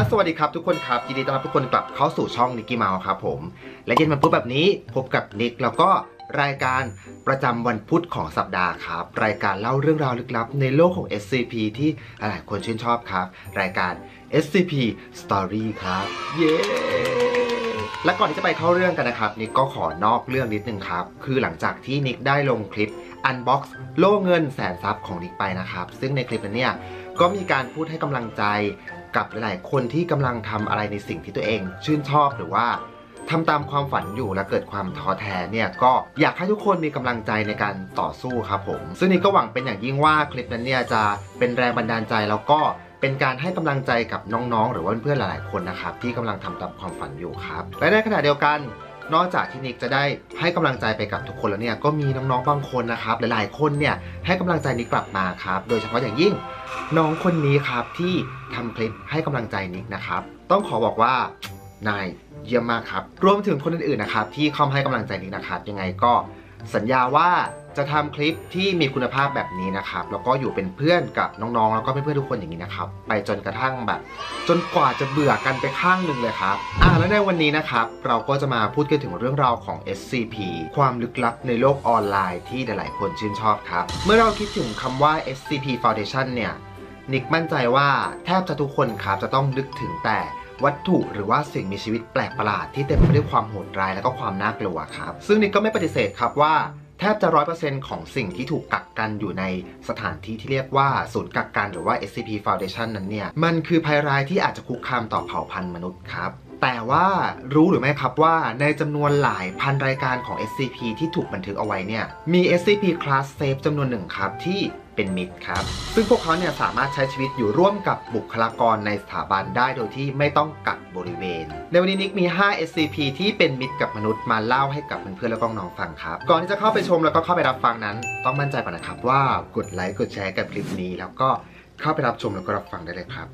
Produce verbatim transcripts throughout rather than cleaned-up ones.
สวัสดีครับทุกคนครับยินดีต้อนรับทุกคนกลับเข้าสู่ช่องนิกกี้เมาส์ครับผมและเย็นวันพุธแบบนี้พบกับนิกแล้วก็รายการประจำวันพุธของสัปดาห์ครับรายการเล่าเรื่องราวลึกลับในโลกของ เอส ซี พี ที่หลายคนชื่นชอบครับรายการ เอส ซี พี Story ครับเย้และก่อนที่จะไปเข้าเรื่องกันนะครับนิกก็ขอนอกเรื่องนิดนึงครับคือหลังจากที่นิกได้ลงคลิป Unbox โล่เงินแสนทรัพย์ของนิกไปนะครับซึ่งในคลิปนั้นเนี่ยก็มีการพูดให้กำลังใจกับหลายๆคนที่กำลังทำอะไรในสิ่งที่ตัวเองชื่นชอบหรือว่าทำตามความฝันอยู่และเกิดความท้อแท้เนี่ยก็อยากให้ทุกคนมีกำลังใจในการต่อสู้ครับผมซึ่งนี่ก็หวังเป็นอย่างยิ่งว่าคลิปนั้นเนี่ยจะเป็นแรงบันดาลใจแล้วก็เป็นการให้กำลังใจกับน้องๆหรือว่าเพื่อนๆหลายๆคนนะครับที่กำลังทำตามความฝันอยู่ครับและในขณะเดียวกันนอกจากที่นิกจะได้ให้กำลังใจไปกับทุกคนแล้วเนี่ยก็มีน้องๆบางคนนะครับหลายๆคนเนี่ยให้กำลังใจนิกกลับมาครับโดยเฉพาะอย่างยิ่งน้องคนนี้ครับที่ทำคลิปให้กำลังใจนิกนะครับต้องขอบอกว่านายเยี่ยมมากครับรวมถึงคนอื่นๆนะครับที่เข้าให้กำลังใจนิกนะครับยังไงก็สัญญาว่าจะทำคลิปที่มีคุณภาพแบบนี้นะครับแล้วก็อยู่เป็นเพื่อนกับน้องๆแล้วก็เพื่อนๆทุกคนอย่างนี้นะครับไปจนกระทั่งแบบจนกว่าจะเบื่อกันไปข้างหนึ่งเลยครับอ่าแล้วในวันนี้นะครับเราก็จะมาพูดกันถึงเรื่องราวของ เอส ซี พี ความลึกลับในโลกออนไลน์ที่หลายๆคนชื่นชอบครับเมื่อเราคิดถึงคำว่า เอส ซี พี Foundation เนี่ยนิกมั่นใจว่าแทบจะทุกคนครับจะต้องนึกถึงแต่วัตถุหรือว่าสิ่งมีชีวิตแปลกประหลาดที่เต็มไปด้วยความโหดร้ายและก็ความน่ากลัวครับซึ่งนิกก็ไม่ปฏิเสธครับว่าแทบจะ ร้อยเปอร์เซ็นต์ ของสิ่งที่ถูกกักกันอยู่ในสถานที่ที่เรียกว่าศูนย์กักกันหรือว่า เอส ซี พี Foundation นั้นเนี่ยมันคือภัยร้ายที่อาจจะคุกคามต่อเผ่าพันธุ์มนุษย์ครับแต่ว่ารู้หรือไม่ครับว่าในจำนวนหลายพันรายการของ เอส ซี พี ที่ถูกบันทึกเอาไว้เนี่ยมี เอส ซี พี Class Safe จำนวนหนึ่งครับที่เป็นมิตรครับซึ่งพวกเขาเนี่ยสามารถใช้ชีวิตอยู่ร่วมกับบุคลากรในสถาบันได้โดยที่ไม่ต้องกักบริเวณในวันนี้นิกมีห้า เอส ซี พี ที่เป็นมิตรกับมนุษย์มาเล่าให้กับเพื่อนๆและก็น้องฟังครับก่อนที่จะเข้าไปชมแล้วก็เข้าไปรับฟังนั้นต้องมั่นใจก่อนนะครับว่ากดไลค์กดแชร์กับคลิปนี้แล้วก็เข้าไปรับชมแล้วก็รับฟังได้เลยครับ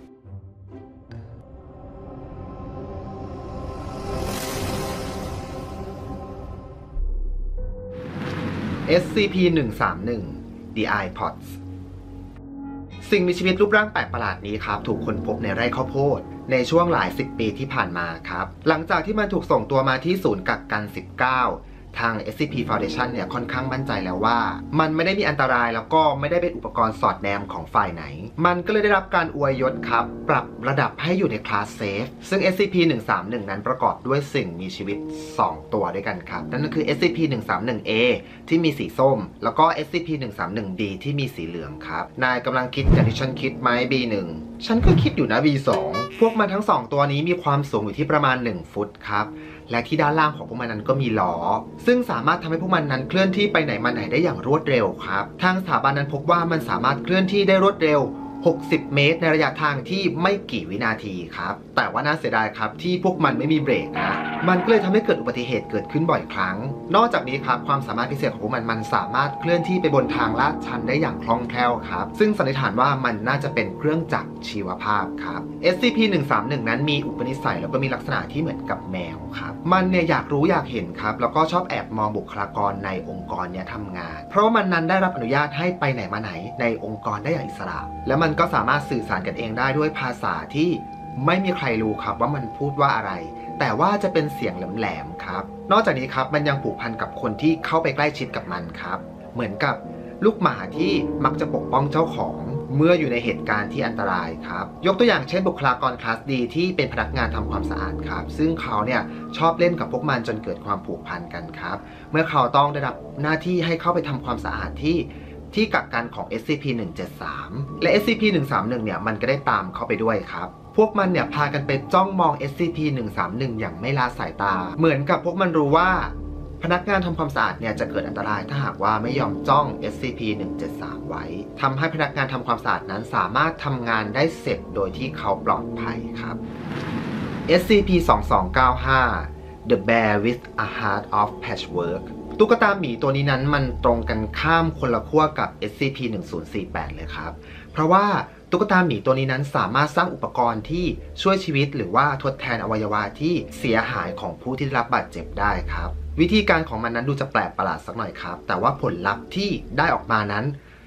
เอส ซี พี หนึ่งสามหนึ่ง The iPods สิ่งมีชีวิตรูปร่างแปลกประหลาดนี้ครับถูกค้นพบในไร่ข้าวโพดในช่วงหลายสิบปีที่ผ่านมาครับหลังจากที่มันถูกส่งตัวมาที่ศูนย์กักกันสิบเก้าทาง เอส ซี พี Foundation เนี่ยค่อนข้างมั่นใจแล้วว่ามันไม่ได้มีอันตรายแล้วก็ไม่ได้เป็นอุปกรณ์สอดแนมของฝ่ายไหนมันก็เลยได้รับการอวยยศครับปรับระดับให้อยู่ในคลาสเซฟซึ่ง เอส ซี พี หนึ่งสามหนึ่ง นั้นประกอบด้วยสิ่งมีชีวิตสองตัวด้วยกันครับนั่นก็คือ เอส ซี พี หนึ่งสามหนึ่ง เอ ที่มีสีส้มแล้วก็ เอส ซี พี หนึ่งสามหนึ่ง บี ที่มีสีเหลืองครับนายกำลังคิดอย่างที่ฉันคิดไหม บี หนึ่ง ฉันก็คิดอยู่นะ บี สอง พวกมันทั้งสองตัวนี้มีความสูงอยู่ที่ประมาณหนึ่งฟุตครับและที่ด้านล่างของพวกมันนั้นก็มีล้อซึ่งสามารถทำให้พวกมันนั้นเคลื่อนที่ไปไหนมาไหนได้อย่างรวดเร็วครับทางสถาบันนั้นพบว่ามันสามารถเคลื่อนที่ได้รวดเร็วหกสิบเมตรในระยะทางที่ไม่กี่วินาทีครับแต่ว่าน่าเสียดายครับที่พวกมันไม่มีเบรกนะมันก็เลยทำให้เกิดอุบัติเหตุเกิดขึ้นบ่อยครั้งนอกจากนี้ครับความสามารถพิเศษของพวกมันมันสามารถเคลื่อนที่ไปบนทางลาดชันได้อย่างคล่องแคล่วครับซึ่งสันนิษฐานว่ามันน่าจะเป็นเครื่องจักรชีวภาพครับ เอส ซี พี หนึ่งสามหนึ่ง นั้นมีอุปนิสัยแล้วก็มีลักษณะที่เหมือนกับแมวครับมันเนี่ยอยากรู้อยากเห็นครับแล้วก็ชอบแอบมองบุคลากรในองค์กรเนี่ยทำงานเพราะว่ามันนั้นได้รับอนุญาตให้ไปไหนมาไหนในองค์กรได้อย่างอิสระและมันก็สามารถสื่อสารกันเองได้ด้วยภาษาที่ไม่มีใครรู้ครับว่ามันพูดว่าอะไรแต่ว่าจะเป็นเสียงแหลมๆครับนอกจากนี้ครับมันยังผูกพันกับคนที่เข้าไปใกล้ชิดกับมันครับเหมือนกับลูกหมาที่มักจะปกป้องเจ้าของเมื่ออยู่ในเหตุการณ์ที่อันตรายครับยกตัวอย่างเช่นบุคลากรคลาสดีที่เป็นพนักงานทำความสะอาดครับซึ่งเขาเนี่ยชอบเล่นกับพวกมันจนเกิดความผูกพันกันครับเมื่อเขาต้องได้รับหน้าที่ให้เข้าไปทำความสะอาดที่ที่กักกันของ เอส ซี พี หนึ่งเจ็ดสาม และ เอส ซี พี หนึ่งสามหนึ่ง เนี่ยมันก็ได้ตามเข้าไปด้วยครับพวกมันเนี่ยพากันไปจ้องมอง เอส ซี พี หนึ่งสามหนึ่ง อย่างไม่ละสายตาเหมือนกับพวกมันรู้ว่าพนักงานทำความสะอาดเนี่ยจะเกิดอันตรายถ้าหากว่าไม่ยอมจ้อง เอส ซี พี หนึ่งเจ็ดสาม ไว้ทำให้พนักงานทำความสะอาดนั้นสามารถทำงานได้เสร็จโดยที่เขาปลอดภัยครับ เอส ซี พี สองสองเก้าห้า The Bear with a Heart of Patchworkตุ๊กตาหมีตัวนี้นั้นมันตรงกันข้ามคนละขั้วกับ เอส ซี พี หนึ่งศูนย์สี่แปด เลยครับเพราะว่าตุ๊กตาหมีตัวนี้นั้นสามารถสร้างอุปกรณ์ที่ช่วยชีวิตหรือว่าทดแทนอวัยวะที่เสียหายของผู้ที่ได้รับบาดเจ็บได้ครับวิธีการของมันนั้นดูจะแปลกประหลาดสักหน่อยครับแต่ว่าผลลัพธ์ที่ได้ออกมานั้น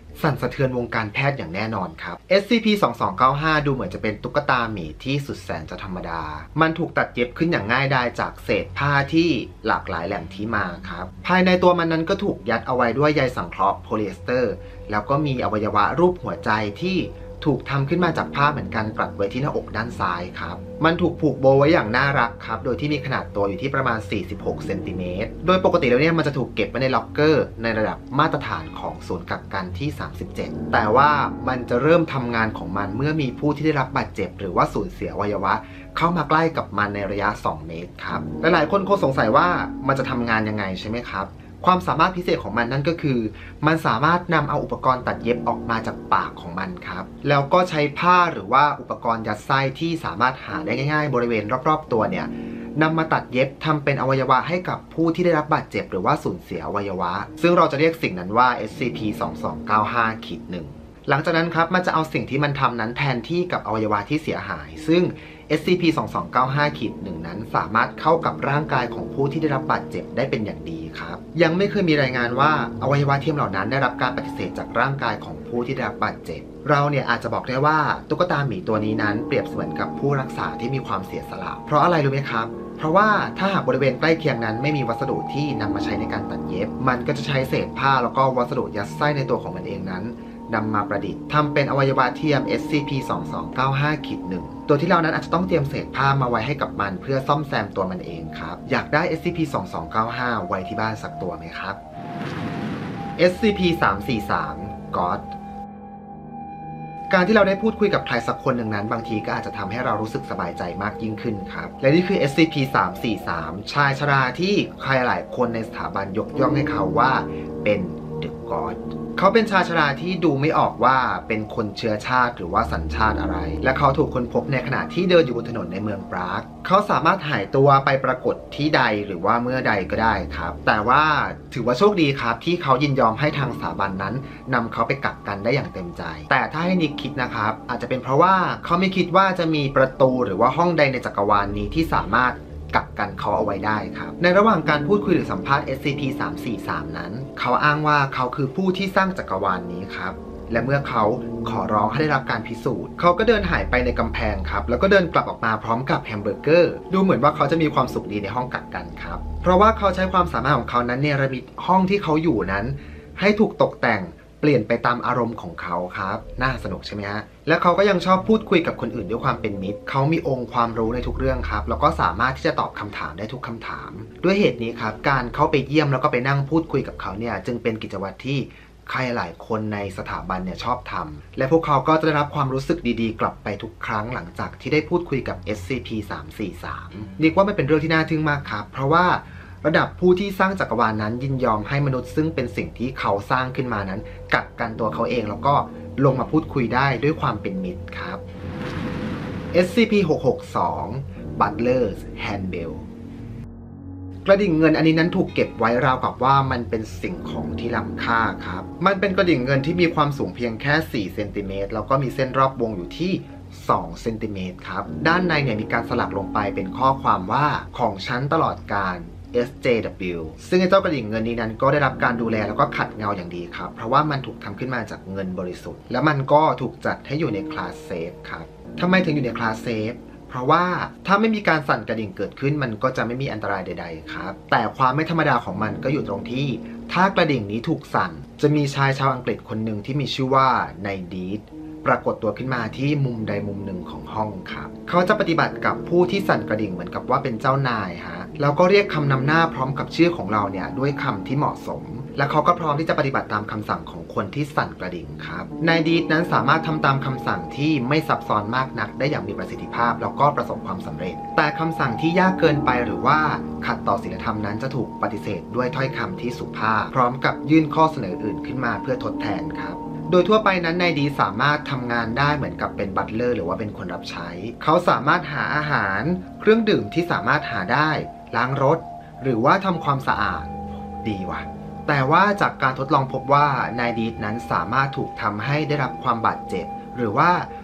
สั่นสะเทือนวงการแพทย์อย่างแน่นอนครับ เอส ซี พี สองสองเก้าห้า ดูเหมือนจะเป็นตุ๊กตาหมีที่สุดแสนจะธรรมดามันถูกตัดเย็บขึ้นอย่างง่ายดายจากเศษผ้าที่หลากหลายแหล่งที่มาครับภายในตัวมันนั้นก็ถูกยัดเอาไว้ด้วยใยสังเคราะห์โพลีเอสเตอร์แล้วก็มีอวัยวะรูปหัวใจที่ถูกทำขึ้นมาจากผ้าเหมือนกันกลัดไว้ที่หน้าอกด้านซ้ายครับมันถูกผูกโบไว้อย่างน่ารักครับโดยที่มีขนาดตัวอยู่ที่ประมาณสี่สิบหกเซนติเมตรโดยปกติแล้วเนี่ยมันจะถูกเก็บไว้ในล็อกเกอร์ในระดับมาตรฐานของศูนย์กักกันที่สามสิบเจ็ดแต่ว่ามันจะเริ่มทำงานของมันเมื่อมีผู้ที่ได้รับบาดเจ็บหรือว่าสูญเสียอวัยวะเข้ามาใกล้กับมันในระยะสองเมตรครับหลายๆคนคงสงสัยว่ามันจะทำงานยังไงใช่ไหมครับความสามารถพิเศษของมันนั่นก็คือมันสามารถนำเอาอุปกรณ์ตัดเย็บออกมาจากปากของมันครับแล้วก็ใช้ผ้าหรือว่าอุปกรณ์ยัดไส้ที่สามารถหาได้ง่ายๆบริเวณรอบๆตัวเนี่ยนำมาตัดเย็บทำเป็นอวัยวะให้กับผู้ที่ได้รับบาดเจ็บหรือว่าสูญเสียอวัยวะซึ่งเราจะเรียกสิ่งนั้นว่า เอส ซี พี สองสองเก้าห้า หนึ่ง หลังจากนั้นครับมันจะเอาสิ่งที่มันทำนั้นแทนที่กับอวัยวะที่เสียหายซึ่ง เอส ซี พี สองสองเก้าห้า หนึ่ง นั้นสามารถเข้ากับร่างกายของผู้ที่ได้รับบาดเจ็บได้เป็นอย่างดีครับยังไม่เคยมีรายงานว่าอวัยวะเทียมเหล่านั้นได้รับการปฏิเสธจากร่างกายของผู้ที่ได้รับบาดเจ็บเราเนี่ยอาจจะบอกได้ว่าตุ๊กตาหมีตัวนี้นั้นเปรียบเสมือนกับผู้รักษาที่มีความเสียสละเพราะอะไรรู้ไหมครับเพราะว่าถ้าหากบริเวณใกล้เคียงนั้นไม่มีวัสดุที่นำมาใช้ในการตัดเย็บมันก็จะใช้เศษผ้าแล้วก็วัสดุยัดไส้ในตัวของมันเองนั้นนำมาประดิษฐ์ทำเป็นอวัยวะเทียม เอส ซี พี สองสองเก้าห้า หนึ่ง ตัวที่เรานั้นอาจจะต้องเตรียมเศษผ้ามาไว้ให้กับมันเพื่อซ่อมแซมตัวมันเองครับอยากได้ เอส ซี พี สองสองเก้าห้า ไว้ที่บ้านสักตัวไหมครับ เอส ซี พี สามสี่สาม God การที่เราได้พูดคุยกับใครสักคนหนึ่งนั้นบางทีก็อาจจะทำให้เรารู้สึกสบายใจมากยิ่งขึ้นครับและนี่คือ เอส ซี พี สามสี่สาม ชายชราที่ใครหลายคนในสถาบันยกย่องให้เขาว่าเป็น The Godเขาเป็นชายชราที่ดูไม่ออกว่าเป็นคนเชื้อชาติหรือว่าสัญชาติอะไรและเขาถูกค้นพบในขณะที่เดินอยู่บนถนนในเมืองปรากเขาสามารถหายตัวไปปรากฏที่ใดหรือว่าเมื่อใดก็ได้ครับแต่ว่าถือว่าโชคดีครับที่เขายินยอมให้ทางสถาบันนั้นนำเขาไปกักกันได้อย่างเต็มใจแต่ถ้าให้นิกคิดนะครับอาจจะเป็นเพราะว่าเขาไม่คิดว่าจะมีประตูหรือว่าห้องใดในจักรวาล นี้ที่สามารถกักกันเขาเอาไว้ได้ครับในระหว่างการพูดคุยหรือสัมภาษณ์ เอส ซี พี สามสี่สาม นั้นเขาอ้างว่าเขาคือผู้ที่สร้างจักรวาล นี้ครับและเมื่อเขาขอร้องให้ได้รับการพิสูจน์เขาก็เดินหายไปในกำแพงครับแล้วก็เดินกลับออกมาพร้อมกับแฮมเบอร์เกอร์ดูเหมือนว่าเขาจะมีความสุขดีในห้องกักกันครับเพราะว่าเขาใช้ความสามารถของเขานั้นเนรมิตห้องที่เขาอยู่นั้นให้ถูกตกแต่งเปลี่ยนไปตามอารมณ์ของเขาครับน่าสนุกใช่ไหมฮะและเขาก็ยังชอบพูดคุยกับคนอื่นด้วยความเป็นมิตรเขามีองค์ความรู้ในทุกเรื่องครับแล้วก็สามารถที่จะตอบคำถามได้ทุกคำถามด้วยเหตุนี้ครับการเข้าไปเยี่ยมแล้วก็ไปนั่งพูดคุยกับเขาเนี่ยจึงเป็นกิจวัตรที่ใครหลายคนในสถาบันเนี่ยชอบทำและพวกเขาก็จะได้รับความรู้สึกดีๆกลับไปทุกครั้งหลังจากที่ได้พูดคุยกับ เอส ซี พี สามสี่สามเรียกว่ามันเป็นเรื่องที่น่าทึ่งมากครับเพราะว่าระดับผู้ที่สร้างจักรวาล นั้นยินยอมให้มนุษย์ซึ่งเป็นสิ่งที่เขาสร้างขึ้นมานั้นกักกันตัวเขาเองแล้วก็ลงมาพูดคุยได้ด้วยความเป็นมิตรครับ เอส ซี พี หกหกสอง Butler's Handbell กระดิ่งเงินอันนี้นั้นถูกเก็บไว้ราวกับว่ามันเป็นสิ่งของที่ล้ำค่าครับมันเป็นกระดิ่งเงินที่มีความสูงเพียงแค่สี่เซนติเมตรแล้วก็มีเส้นรอบวงอยู่ที่สองเซนติเมตรครับด้านในเนี่ยมีการสลักลงไปเป็นข้อความว่าของฉันตลอดกาลเอส เจ ดับเบิลยู ซึ่งเจ้ากระดิ่งเงินนี้นั้นก็ได้รับการดูแลแล้วก็ขัดเงาอย่างดีครับเพราะว่ามันถูกทำขึ้นมาจากเงินบริสุทธิ์และมันก็ถูกจัดให้อยู่ในคลาสเซฟครับทำไมถึงอยู่ในคลาสเซฟเพราะว่าถ้าไม่มีการสั่นกระดิ่งเกิดขึ้นมันก็จะไม่มีอันตรายใดๆครับแต่ความไม่ธรรมดาของมันก็อยู่ตรงที่ถ้ากระดิ่งนี้ถูกสั่นจะมีชายชาวอังกฤษคนหนึ่งที่มีชื่อว่านายดีดปรากฏตัวขึ้นมาที่มุมใดมุมหนึ่งของห้องครับเขาจะปฏิบัติกับผู้ที่สั่นกระดิ่งเหมือนกับว่าเป็นเจ้านายฮะแล้วก็เรียกคำนำหน้าพร้อมกับชื่อของเราเนี่ยด้วยคำที่เหมาะสมและเขาก็พร้อมที่จะปฏิบัติตามคำสั่งของคนที่สั่นกระดิ่งครับนายดีดนั้นสามารถทำตามคำสั่งที่ไม่ซับซ้อนมากนักได้อย่างมีประสิทธิภาพแล้วก็ประสบความสำเร็จแต่คำสั่งที่ยากเกินไปหรือว่าขัดต่อศีลธรรมนั้นจะถูกปฏิเสธด้วยถ้อยคำที่สุภาพพร้อมกับยื่นข้อเสนออื่นขึ้นมาเพื่อทดแทนครับโดยทั่วไปนั้นนายดีสามารถทำงานได้เหมือนกับเป็นบัตเลอร์หรือว่าเป็นคนรับใช้เขาสามารถหาอาหารเครื่องดื่มที่สามารถหาได้ล้างรถหรือว่าทำความสะอาดดีว่ะแต่ว่าจากการทดลองพบว่านายดีนั้นสามารถถูกทำให้ได้รับความบาดเจ็บหรือว่า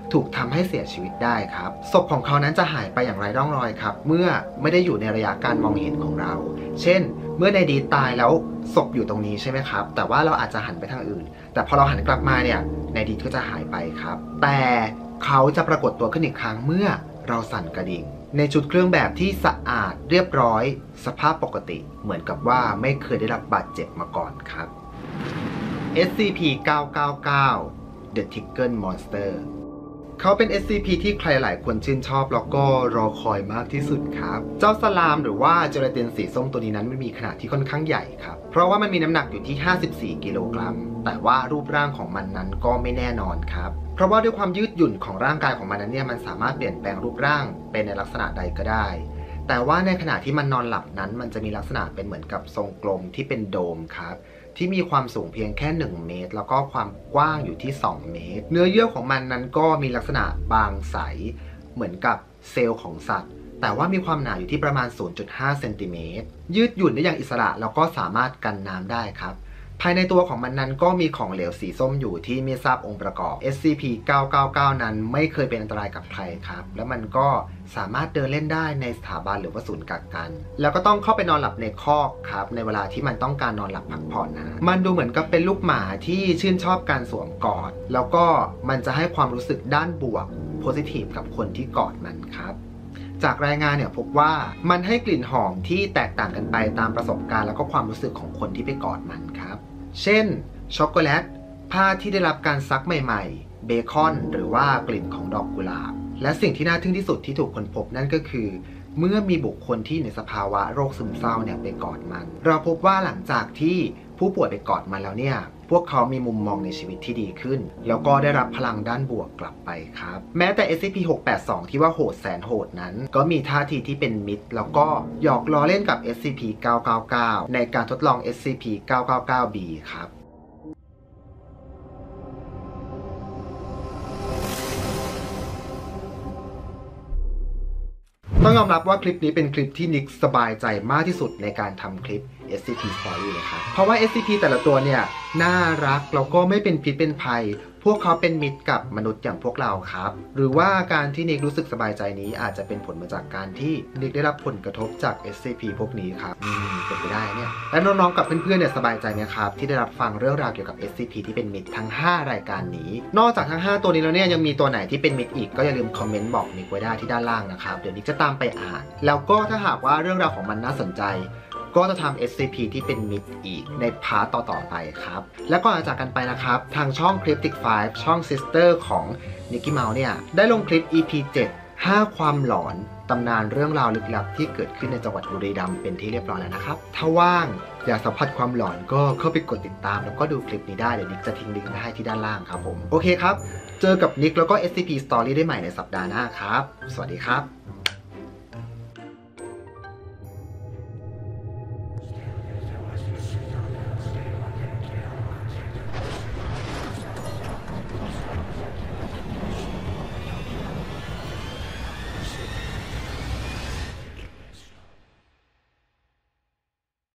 ถูกทำให้เสียชีวิตได้ครับศพของเขานั้นจะหายไปอย่างไร้ร่องรอยครับเมื่อไม่ได้อยู่ในระยะการมองเห็นของเราเช่นเมื่อในดีตายแล้วศพอยู่ตรงนี้ใช่ไหมครับแต่ว่าเราอาจจะหันไปทางอื่นแต่พอเราหันกลับมาเนี่ยในดีก็จะหายไปครับแต่เขาจะปรากฏตัวขึ้นอีกครั้งเมื่อเราสั่นกระดิ่งในชุดเครื่องแบบที่สะอาดเรียบร้อยสภาพปกติเหมือนกับว่าไม่เคยได้รับบาดเจ็บมาก่อนครับ เอส ซี พี เก้า เก้า เก้า The Tickle Monster เขาเป็น เอส ซี พี ที่ใครหลายคนชื่นชอบแล้วก็รอคอยมากที่สุดครับเจ้าสลามหรือว่าเจลาตินสีส้มตัวนี้นั้นมันมีขนาดที่ค่อนข้างใหญ่ครับเพราะว่ามันมีน้ำหนักอยู่ที่ห้าสิบสี่กิโลกรัมแต่ว่ารูปร่างของมันนั้นก็ไม่แน่นอนครับเพราะว่าด้วยความยืดหยุ่นของร่างกายของมันนั้นเนี่ยมันสามารถเปลี่ยนแปลงรูปร่างเป็นในลักษณะใดก็ได้แต่ว่าในขณะที่มันนอนหลับนั้นมันจะมีลักษณะเป็นเหมือนกับทรงกลมที่เป็นโดมครับที่มีความสูงเพียงแค่หนึ่งเมตรแล้วก็ความกว้างอยู่ที่สองเมตรเนื้อเยื่อของมันนั้นก็มีลักษณะบางใสเหมือนกับเซลล์ของสัตว์แต่ว่ามีความหนาอยู่ที่ประมาณ ศูนย์จุดห้า เซนติเมตรยืดหยุ่นได้อย่างอิสระแล้วก็สามารถกันน้ำได้ครับภายในตัวของมันนั้นก็มีของเหลวสีส้มอยู่ที่ไม่ทราบองค์ประกอบ เอส ซี พี เก้า เก้า เก้า นั้นไม่เคยเป็นอันตรายกับใครครับแล้วมันก็สามารถเดินเล่นได้ในสถาบันหรือว่าศูนย์กักกันแล้วก็ต้องเข้าไปนอนหลับในคอกครับในเวลาที่มันต้องการนอนหลับพักผ่อนนะมันดูเหมือนกับเป็นลูกหมาที่ชื่นชอบการสวมกอดแล้วก็มันจะให้ความรู้สึกด้านบวก positive กับคนที่กอดมันครับจากรายงานเนี่ยพบว่ามันให้กลิ่นหอมที่แตกต่างกันไปตามประสบการณ์แล้วก็ความรู้สึกของคนที่ไปกอดมันครับเช่นช็อกโกแลตผ้าที่ได้รับการซักใหม่ๆเบคอนหรือว่ากลิ่นของดอกกุหลาบและสิ่งที่น่าทึ่งที่สุดที่ถูกค้นพบนั่นก็คือเมื่อมีบุคคลที่ในสภาวะโรคซึมเศร้าเนี่ยไปกอดมันเราพบว่าหลังจากที่ผู้ป่วยไปกอดมันแล้วเนี่ยพวกเขามีมุมมองในชีวิตที่ดีขึ้นแล้วก็ได้รับพลังด้านบวกกลับไปครับแม้แต่ เอส ซี พี หกแปดสอง ที่ว่าโหดแสนโหดนั้นก็มีท่าทีที่เป็นมิตรแล้วก็หยอกล้อเล่นกับ เอส ซี พี เก้า เก้า เก้า ในการทดลอง เอส ซี พี เก้า เก้า เก้า บี ครับต้องยอมรับว่าคลิปนี้เป็นคลิปที่นิกสบายใจมากที่สุดในการทำคลิป เอส ซี พี Story เลยครับเพราะว่า เอส ซี พี แต่ละตัวเนี่ยน่ารักแล้วก็ไม่เป็นพิษเป็นภัยพวกเขาเป็นมิตรกับมนุษย์อย่างพวกเราครับหรือว่าการที่นิกรู้สึกสบายใจนี้อาจจะเป็นผลมาจากการที่นิกได้รับผลกระทบจาก เอส ซี พี พวกนี้ครับอืมเป็นไปได้เนี่ยและน้องๆกับเพื่อนๆเนี่ยสบายใจไหมครับที่ได้รับฟังเรื่องราวเกี่ยวกับ เอส ซี พี ที่เป็นมิตรทั้งห้ารายการนี้นอกจากทั้งห้าตัวนี้แล้วเนี่ยยังมีตัวไหนที่เป็นมิตรอีกก็อย่าลืมคอมเมนต์บอกนิกไว้ได้ที่ด้านล่างนะครับเดี๋ยวนิกจะตามไปอ่านแล้วก็ถ้าหากว่าเรื่องราวของมันน่าสนใจก็จะทำ เอส ซี พี ที่เป็นมิตรอีกในพาร์ตต่อๆไปครับและก่อนจากกันไปนะครับทางช่อง Cryptic ไฟว์ ช่อง Sister ของ Nicky Mouse เนี่ยได้ลงคลิป อี พี เจ็ด ห้าความหลอนตำนานเรื่องราวลึกลับที่เกิดขึ้นในจังหวัดบุรีรัมย์เป็นที่เรียบร้อยแล้วนะครับถ้าว่างอยากสัมผัสความหลอนก็เข้าไปกดติดตามแล้วก็ดูคลิปนี้ได้เดี๋ยวนิกจะทิ้งลิงก์ไว้ให้ที่ด้านล่างครับผมโอเคครับเจอกับนิกแล้วก็ เอส ซี พี Story ได้ใหม่ในสัปดาห์หน้าครับสวัสดีครับ